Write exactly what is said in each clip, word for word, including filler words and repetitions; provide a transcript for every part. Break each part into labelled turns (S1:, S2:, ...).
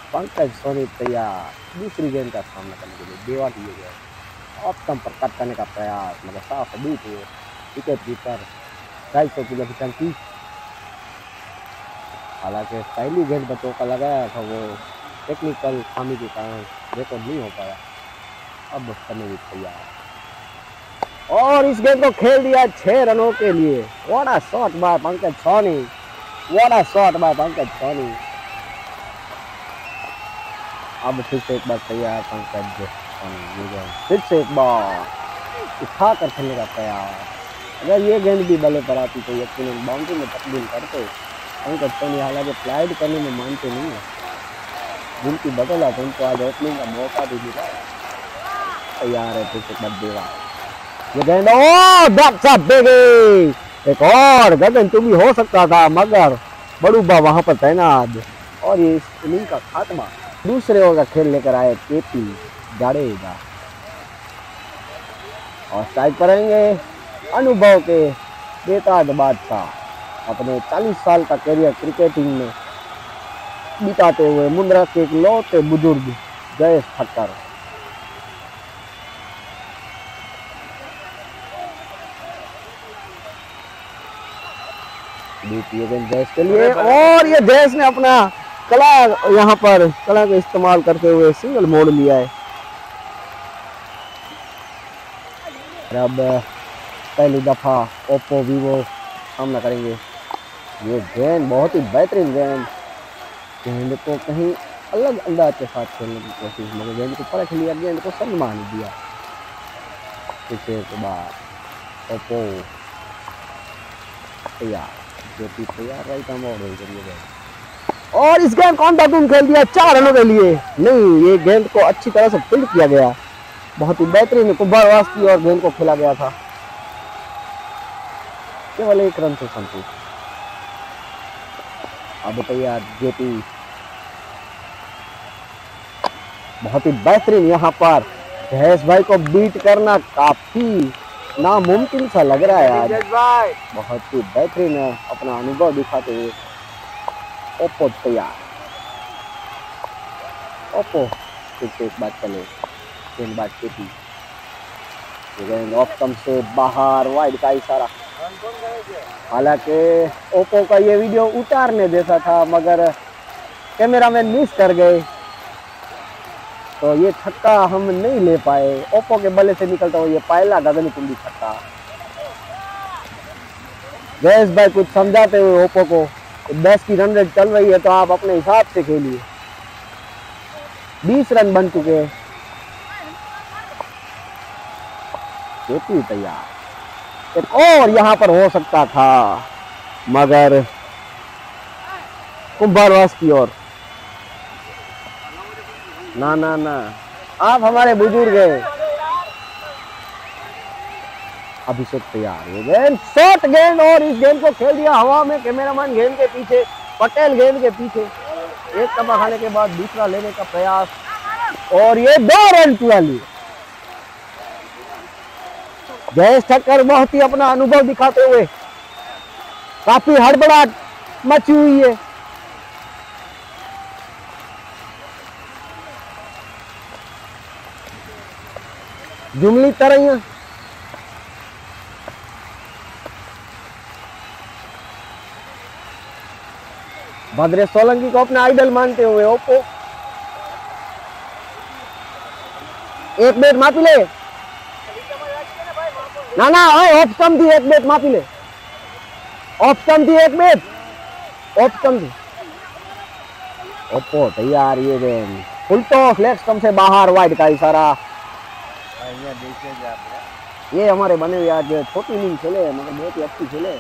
S1: पंकज सोनी तैयार दूसरी गेंद का सामना करने के लिए। देवा दिए गए ऑप्शन पर कट करने का प्रयास, मगर साफ बीट हुए विकेट कीपर ढाई सौ किलो की टंकी। हालांकि पहली गेंद पर चौका लगाया था, वो टेक्निकल खामी के कारण रिकॉर्ड नहीं हो पाया। अब करने भी तैयार और इस गेंद को खेल दिया छह रनों के लिए। What a shot by Pankaj Soni, what a shot by Pankaj Soni. अब फिर से एक बार तैयार पंकज सोनी, फिर से एक बार उठा कर खेलने का प्रयास। अगर ये गेंद भी बल्ले पर आती तो यकीनन बाउंड्री में तब्दील करते पंकज सोनी। हालांकि फ्लाइट करने में मानते नहीं है, जिनकी बदौलत उनको आज ओपनिंग का मौका भी मिला। तैयार है फिर से एक बार देवा, ये गेंद ओ दैट्स अ बिगी। एक और गगन चुंबी हो सकता था, मगर बड़ूबा वहां पर तैनात और ये इस इनिंग का खात्मा। दूसरे ओवर का खेल लेकर आए केपी जाडेजा और स्ट्राइक करेंगे अनुभव के बेताज बादशाह। अपने चालीस साल का करियर क्रिकेटिंग में बिताते हुए मुंद्रा के इकलौते बुजुर्ग जयेश ठक्कर। जयेश के लिए और ये जयेश ने अपना कला यहाँ पर कला का इस्तेमाल करते हुए सिंगल मोड़ लिया है। अब पहली दफा ओप्पो वीवो सामना करेंगे। ये गेंद बहुत ही बेहतरीन गेंद, गेंद को कहीं अलग अंदाज के साथ खेलने की कोशिश, मगर गेंद को परख लिया, गेंद को सम्मान दिया। पीछे के बाद ओप्पो तैयार, जो भी तैयार राइट आर्म और और इस गेंद कौन तुम खेल दिया चार रनों के लिए। नहीं, ये गेंद को अच्छी तरह से फील्ड किया गया, बहुत ही बेहतरीन कुंभारवास की और गेंद को खेला गया था। केवल एक रन से संतुष्ट। अब तैयार जेपी, बहुत ही बेहतरीन। यहाँ पर जयेश भाई को बीट करना काफी नामुमकिन सा लग रहा है आज। बहुत ही बेहतरीन है अपना अनुभव दिखाते हुए ओप्पो तैयार। ओप्पो फिर से एक बात चले, गेंदबाज केपी, गेंद ऑफ स्टंप से बाहर, वाइड का इशारा। हालांकि ओप्पो का ये वीडियो उतारने जैसा था, मगर कैमरामैन मिस कर गए तो ये छक्का हम नहीं ले पाए। ओप्पो के बल्ले से निकलता हुआ ये पहला गगनचुंबी छक्का। जयेश भाई कुछ समझाते हुए ओप्पो को, दस की रन रेट चल रही है तो आप अपने हिसाब से खेलिए। बीस रन बन चुके हैं। केपी तैयार, एक और यहाँ पर हो सकता था, मगर कुंभारवास की ओर। ना ना ना, आप हमारे बुजुर्ग हैं। अभिषेक तैयार, ये गेंद शॉर्ट गेंद और इस गेंद को खेल दिया हवा में। कैमरामैन गेंद के पीछे, पटेल गेंद के पीछे। एक कपा खाने के बाद दूसरा लेने का प्रयास और ये दो रन चुरा लिए। जयेश ठक्कर बहुत ही अपना अनुभव दिखाते हुए, काफी हड़बड़ाहट मची हुई है। जुमली तरैया, भद्रेश सोलंकी को अपना आइडल मानते हुए ओप्पो एक बेट मापी ले। ना ना ऑफ स्टंप थी, एक बेट मापी ले। ऑफ स्टंप थी, एक बेट ऑफ स्टंप थी। ओप्पो तैयार, ये गेंद फुल टॉस, लेग स्टंप से बाहर, वाइड का इशारा। ये हमारे बने हुए आज छोटी इनिंग खेले, मगर बहुत ही अच्छी खेले।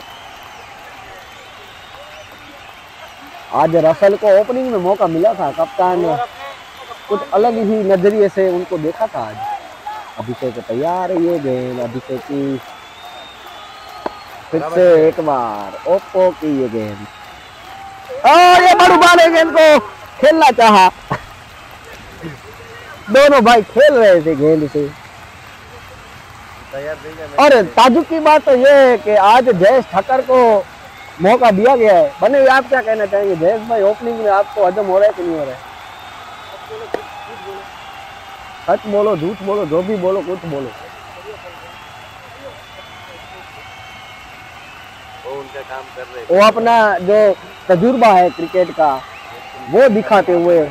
S1: आज रसल को ओपनिंग में मौका मिला था, कप्तान ने कुछ अलग ही नजरिए से उनको देखा था आज। अभिषेक तैयार, ये गेंद अभिषेक की, फिर से एक बार ओप्पो की ये गेंद और ये बड़ूबा ने गेंद को खेलना चाहा। दोनों भाई खेल रहे थे गेंद से। और ताजुब की बात तो ये है कि आज जयेश ठक्कर को मौका दिया गया है। बने हुए आप क्या कहना चाहेंगे जयेश भाई, ओपनिंग में आपको हजम हो रहा है कि नहीं हो रहा है? सच बोलो झूठ बोलो जो भी बोलो कुछ बोलो,
S2: वो उनका काम कर रहे हैं।
S1: वो अपना जो तजुर्बा है क्रिकेट का वो दिखाते हुए।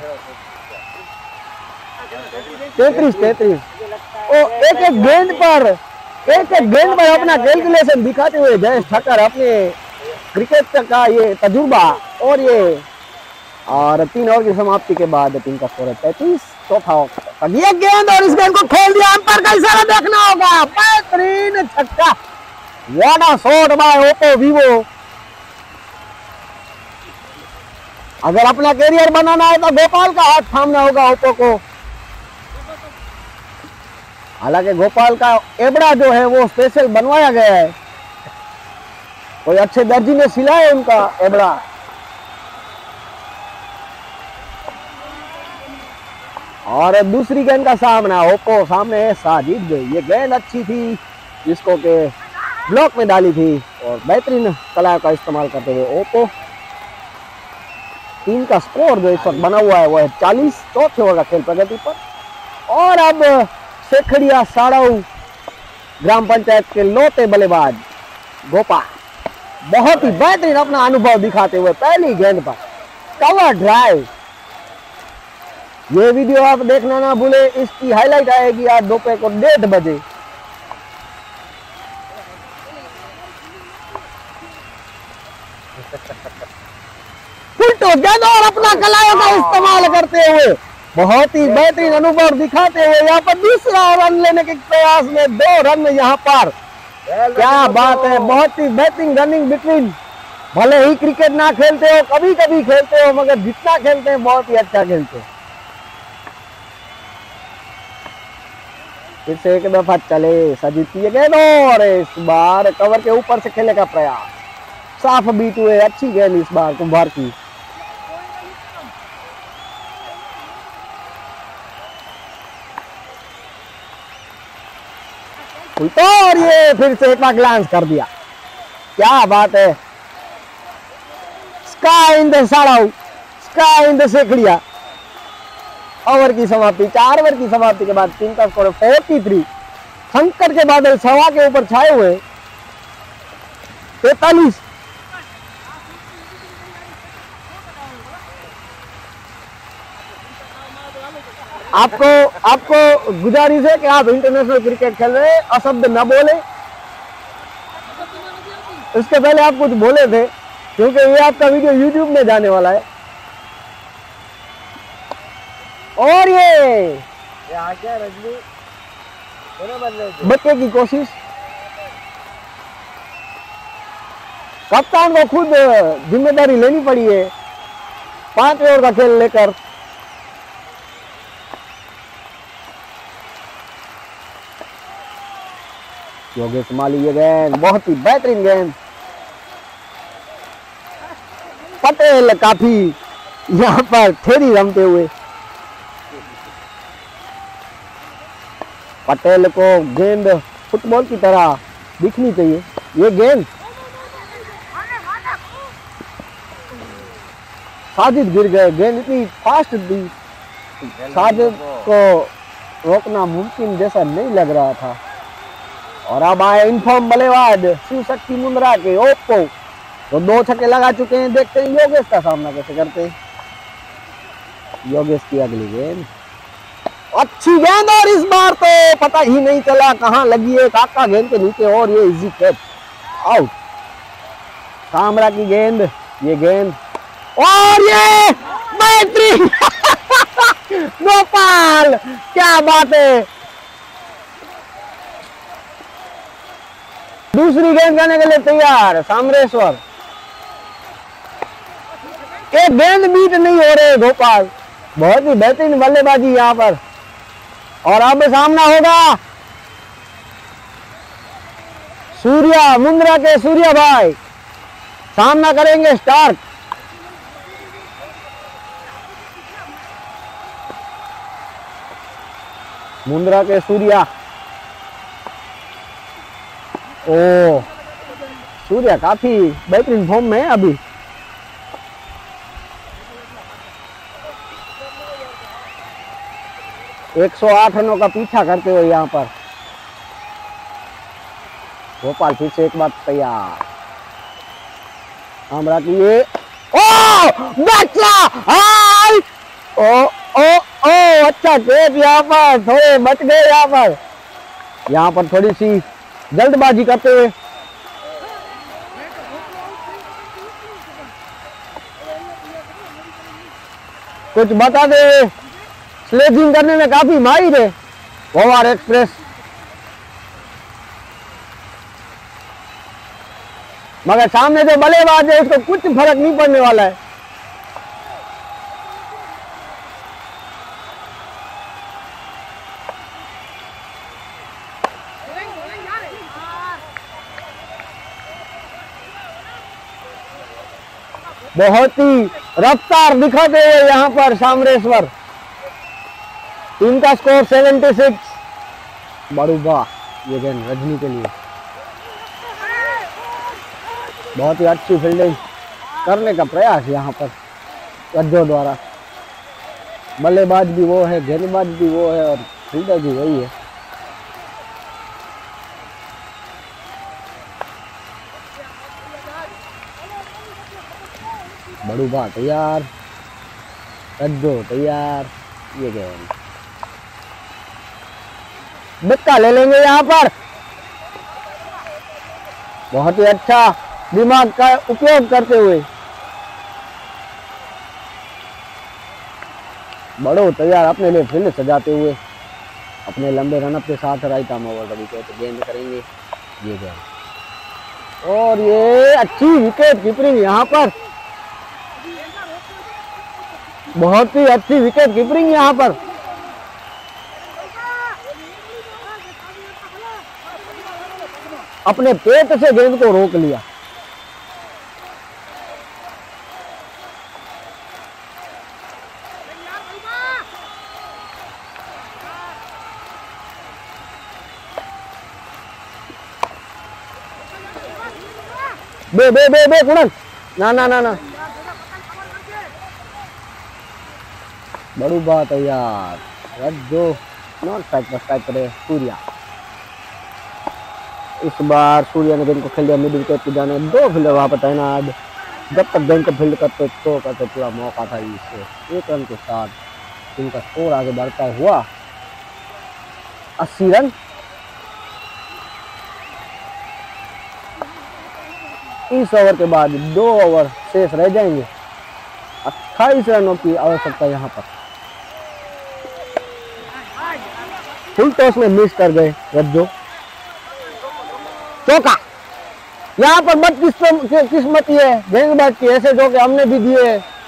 S1: तैतीस तैतीस ओ एक एक गेंद पर एक एक गेंद पर अपना कैलकुलेशन दिखाते हुए जयेश ठाकर अपने क्रिकेट का ये तजुर्बा। और ये और तीन ओवर की समाप्ति के बाद टीम का स्कोर है तैतीस। चौथा ओवर ये गेंद और इस गेंद को खेल दिया, अंपायर का इशारा देखना होगा। बेहतरीन छक्का, what a shot by Oppo Vivo. अगर अपना कैरियर बनाना है तो गोपाल का हाथ थामना होगा ओप्पो को। हालांकि गोपाल का एबड़ा जो है वो स्पेशल बनवाया गया है, कोई अच्छे दर्जी ने सिलाया उनका एबड़ा। और दूसरी गेंद का सामना, ओप्पो सामने है, साजिद गई। ये गेंद अच्छी थी जिसको के ब्लॉक में डाली थी और बेहतरीन कला का इस्तेमाल करते हुए ओप्पो। टीम का स्कोर जो इस वक्त बना हुआ है वो है चालीस। चौथे ओवर का खेल प्रगति पर। और अब शेखड़िया साड़ाऊ ग्राम पंचायत के लौटे बल्लेबाज गोपाल बहुत ही बेहतरीन अपना अनुभव दिखाते हुए पहली गेंद पर कवर ड्राइव। ये वीडियो आप देखना ना भूले, इसकी हाईलाइट आएगी आज दोपहर को डेढ़ बजे। फुलटो गेंद और अपना कलाओं का इस्तेमाल करते हुए बहुत ही बेहतरीन अनुभव दिखाते हुए यहाँ पर दूसरा रन लेने के प्रयास में दो रन यहाँ पर। क्या बात है, बहुत ही बेहतरीन रनिंग बिटवीन। भले ही क्रिकेट ना खेलते हो, कभी कभी खेलते हो, मगर जितना खेलते हैं बहुत ही अच्छा खेलते हो। फिर से एक दफा चले सजीती गेंद और इस बार कवर के ऊपर से खेलने का प्रयास, साफ बीट हुए। अच्छी गेंद इस बार कुंभार की। और ये फिर से एक बार ग्लांस कर दिया। क्या बात है, स्काई इन द साड़ाऊ, स्काई इन द शेखड़िया। ओवर की समाप्ति, चार ओवर की समाप्ति के बाद टीम का स्कोर है फोर्टी थ्री। संकट के बादल सवा के ऊपर छाए हुए तैतालीस। आपको आपको गुजारिश है कि आप इंटरनेशनल क्रिकेट खेल रहे हैं, अशब्द न बोले। इसके पहले आप कुछ बोले थे क्योंकि ये आपका वीडियो यूट्यूब में जाने वाला है। और ये,
S2: ये आ गया रजनी,
S1: बच्चे की कोशिश, कप्तान को खुद जिम्मेदारी लेनी पड़ी है पांच ओवर का खेल लेकर। योगेश माली ये गेंद बहुत ही बेहतरीन गेंद। पटेल काफी यहाँ पर ठेरी रमते हुए। पटेल को गेंद फुटबॉल की तरह दिखनी चाहिए। ये गेंद साजिद गिर गए, गेंद इतनी फास्ट थी, साजिद को रोकना मुमकिन जैसा नहीं लग रहा था। और अब आए इनफॉर्म बल्लेबाज शिव शक्ति मुंद्रा के ओप्पो, तो दो छक्के लगा चुके हैं। देखते हैं योगेश का सामना कैसे करते हैं। योगेश की अगली गेंद, अच्छी गेंद और इस बार तो पता ही नहीं चला कहां लगी है, काका गेंद के नीचे और ये इजी कैच, आउट। कामरा की गेंद, ये गेंद और ये बेहतरीन गोपाल, क्या बात है। दूसरी गेंद करने के लिए तैयार सामरेश्वर। एक गेंद बीट नहीं हो रहे गोपाल, बहुत ही बेहतरीन बल्लेबाजी यहाँ पर। और अब सामना होगा सूर्या, मुंद्रा के सूर्या भाई सामना करेंगे स्टार्क। मुंद्रा के सूर्या, ओ सूर्या काफी बेहतरीन फॉर्म में है अभी। एक सौ आठ रनों का पीछा करते हुए यहाँ पर भोपाल फिर से एक बार तैयार। हमरा की ये ओ बच्चा हाय ओ ओ ओ अच्छा खेत यहाँ पर थोड़े बच गए। यहाँ पर यहाँ पर थोड़ी सी जल्दबाजी करते हुए कुछ बता दे। स्लेजिंग करने में काफी माहिर है गोवार एक्सप्रेस, मगर सामने जो बल्लेबाज है उसको कुछ फर्क नहीं पड़ने वाला है। बहुत ही रफ्तार दिखाते हुए यहाँ पर सामरेश्वर। टीम का स्कोर छिहत्तर। बड़ू वाह ये गेंद रजनी के लिए। बहुत ही अच्छी फील्डिंग करने का प्रयास यहाँ पर रज्जो द्वारा। बल्लेबाज भी वो है, गेंदबाज भी वो है और फील्डर भी वही है। बड़ू वाह तैयार, रज्जो तैयार। ये गेंद बिक्का ले लेंगे यहाँ पर। बहुत ही अच्छा दिमाग का उपयोग करते हुए बड़ो तैयार अपने लिए फील्ड सजाते हुए अपने लंबे रनअप के साथ राइट आर्म ओवर विकेट गेंद करेंगे। ये गेंद और ये अच्छी विकेट कीपिंग यहाँ पर। बहुत ही अच्छी विकेट कीपिंग यहाँ पर। अपने पेट से गेंद को रोक लिया। बे बे बे बे कुणल ना ना ना ना बड़ू बात है यार। रज्जो नॉट स्ट्राइक पर स्ट्राइक करे सूर्या। इस बार सूर्या ने गेंद को खेल दिया मिड विकेट की जाने। दो फील्डर वहां पर तैनात। जब तक गेंद को फील्ड करते तो करते पूरा मौका था इससे। एक रन के साथ टीम का स्कोर आगे बढ़ता हुआ अस्सी रन। इस ओवर के बाद दो ओवर शेष रह जाएंगे। अट्ठाईस रनों की आवश्यकता यहाँ पर। फुल टॉस में मिस कर गए रज्जो। चौका यहाँ पर बदकिस्मती है गेंदबाज की, ऐसे जो कि हमने भी दिए।